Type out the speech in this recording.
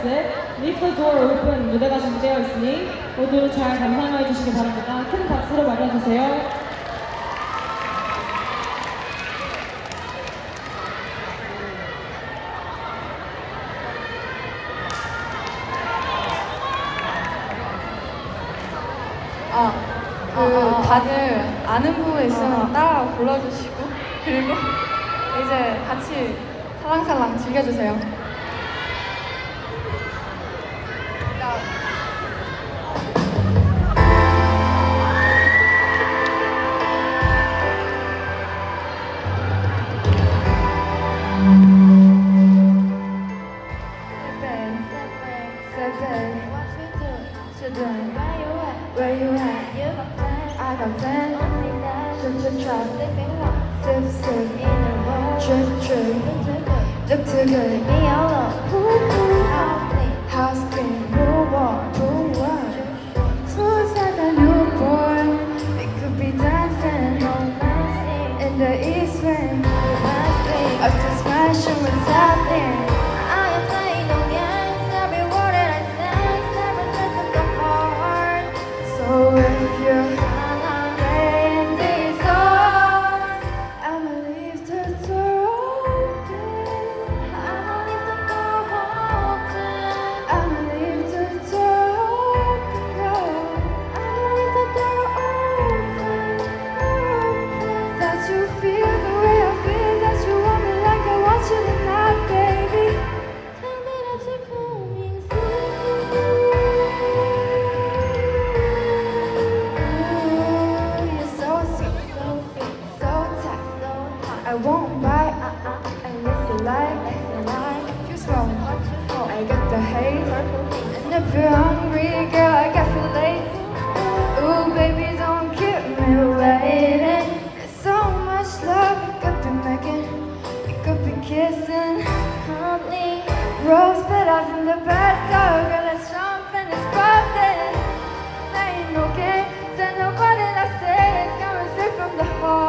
Leave the Door Open 무대가 준비되어 있으니 모두 잘 감상해 주시기 바랍니다. 큰 박수로 맞아주세요. 다들 아는 부분 있으면 따라 불러주시고 그리고 이제 같이 살랑살랑 즐겨주세요. Where you at? You got plans? I got plans. Only that. Trip, slipping walk. Sip, in the road. Trip. Look too good. Me all up. House clean. Move on. Smooth like a newborn. We could be dancing all night in the east wind. Up to smashing what's happening. I am playing no games. Every word that I say, never set them to heart. So if you're playing this song, I'ma leave the door open. I'ma leave the door open. I'ma leave the door open, girl. I'ma leave the door open. That you feel the way I feel, that you want me like I want you tonight, baby. Tell me that you're coming soon. You're so sweet, so fit, so tight, so hot. I won't bite, and if you like, you smell hot, I got the haze. And if you're hungry, girl, I got you late. Ooh, baby, don't keep me waiting. There's so much love we could be making. We could be kissing, honey. Rose petals in the bathtub, girl, let's jump and it's bubbling. There ain't no games and nobody that says it's coming straight from the heart.